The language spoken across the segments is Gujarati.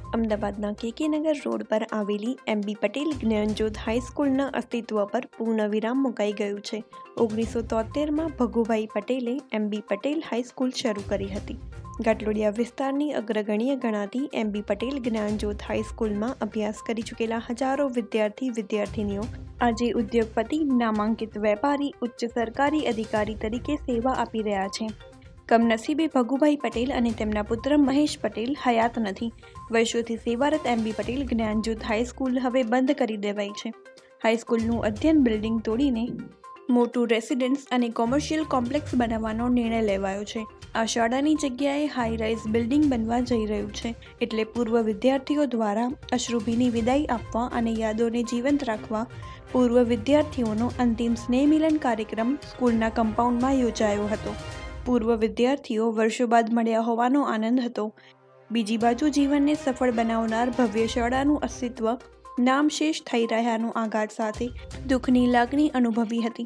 અમદાવાદના કેકેનગર રોડ પર આવેલી એમબી પટેલ જ્ઞાનજ્યોત હાઈસ્કૂલના અસ્તિત્વ પર પૂર્ણવિરામ મુકાઈ ગયું છે। 1973માં ભગુભાઈ પટેલે એમબી પટેલ હાઈસ્કૂલ શરૂ કરી હતી। ઘાટલોડિયા વિસ્તારની અગ્રગણ્ય ગણાતી એમબી પટેલ જ્ઞાનજ્યોત હાઈસ્કૂલમાં અભ્યાસ કરી ચૂકેલા હજારો વિદ્યાર્થીનીઓ આજે ઉદ્યોગપતિ, નામાંકિત વેપારી, ઉચ્ચ સરકારી અધિકારી તરીકે સેવા આપી રહ્યા છે। કમનસીબે ભગુભાઈ પટેલ અને તેમના પુત્ર મહેશ પટેલ હયાત નથી। વર્ષોથી સેવારત એમબી પટેલ જ્ઞાનજ્યોત હાઈસ્કૂલ હવે બંધ કરી દેવાઈ છે। હાઈસ્કૂલનું અધ્યયન બિલ્ડિંગ તોડીને મોટું રેસિડેન્સ અને કોમર્શિયલ કોમ્પ્લેક્સ બનાવવાનો નિર્ણય લેવાયો છે। આ શાળાની જગ્યાએ હાઈ રાઇઝ બિલ્ડિંગ બનવા જઈ રહ્યું છે, એટલે પૂર્વ વિદ્યાર્થીઓ દ્વારા અશ્રુભીની વિદાય આપવા અને યાદોને જીવંત રાખવા પૂર્વ વિદ્યાર્થીઓનો અંતિમ સ્નેહમિલન કાર્યક્રમ સ્કૂલના કમ્પાઉન્ડમાં યોજાયો હતો। પૂર્વ વિદ્યાર્થીઓ વર્ષો બાદ મળ્યા હોવાનો આનંદ હતો। બીજી બાજુ જીવનને સફળ બનાવનાર ભવ્ય શાળાનું અસ્તિત્વ નામશેષ થઈ રહ્યાનો આઘાત સાથે દુઃખની લાગણી અનુભવી હતી।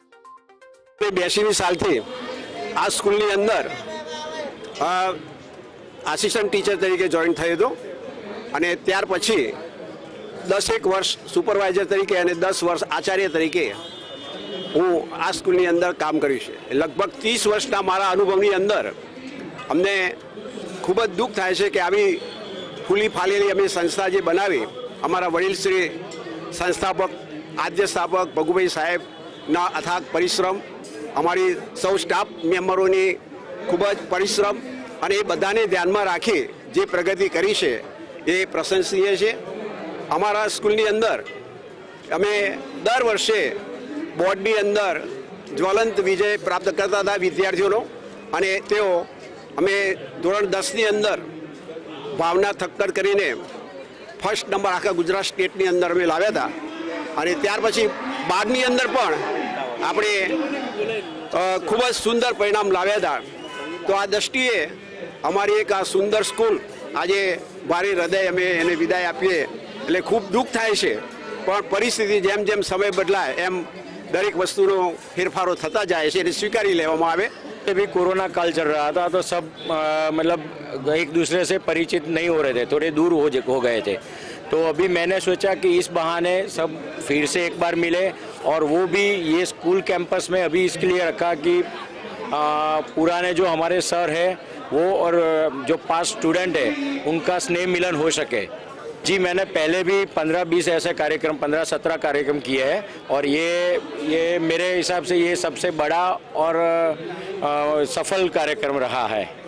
82 સાલથી આ સ્કૂલની અંદર આસિસ્ટન્ટ ટીચર તરીકે જોઈન થયો હતો અને ત્યાર પછી 10 વર્ષ સુપરવાઇઝર તરીકે અને 10 વર્ષ આચાર્ય તરીકે હું આ સ્કૂલની અંદર કામ કર્યું છે। લગભગ 30 વર્ષના મારા અનુભવની અંદર અમને ખૂબ જ દુઃખ થાય છે કે આવી ફૂલી ફાલેલી અમે સંસ્થા જે બનાવી, અમારા વડીલ શ્રી સંસ્થાપક, આદ્ય સ્થાપક ભગુભાઈ સાહેબના અથાગ પરિશ્રમ, અમારી સૌ સ્ટાફ મેમ્બરોની ખૂબ જ પરિશ્રમ અને એ બધાને ધ્યાનમાં રાખી જે પ્રગતિ કરી છે એ પ્રશંસનીય છે। અમારા સ્કૂલની અંદર અમે દર વર્ષે બોર્ડની અંદર જ્વલંત વિજય પ્રાપ્ત કરતા હતા વિદ્યાર્થીઓનો, અને તેઓ અમે ધોરણ 10ની અંદર ભાવના થક્કર કરીને ફર્સ્ટ નંબર આખા ગુજરાત સ્ટેટની અંદર અમે લાવ્યા હતા, અને ત્યાર પછી 12ની અંદર પણ આપણે ખૂબ જ સુંદર પરિણામ લાવ્યા હતા। તો આ દ્રષ્ટિએ અમારી એક આ સુંદર સ્કૂલ આજે ભારે હૃદય અમે એને વિદાય આપીએ એટલે ખૂબ દુઃખ થાય છે, પણ પરિસ્થિતિ જેમ જેમ સમય બદલાય એમ दरेक वस्तुओं फेरफारों थता जाए से स्वीकारी लेवामां आवे। अभी कोरोना काल चल रहा था तो सब मतलब एक दूसरे से परिचित नहीं हो रहे थे, थोड़े दूर हो गए थे। तो अभी मैंने सोचा कि इस बहाने सब फिर से एक बार मिले, और वो भी ये स्कूल कैंपस में अभी इसके लिए रखा कि पुराने जो हमारे सर है वो और जो पास स्टूडेंट है उनका स्नेह मिलन हो सके। जी, मैंने पहले भी 15-20 ऐसे कार्यक्रम 15-17 कार्यक्रम किए हैं, और ये मेरे हिसाब से ये सबसे बड़ा और सफल कार्यक्रम रहा है।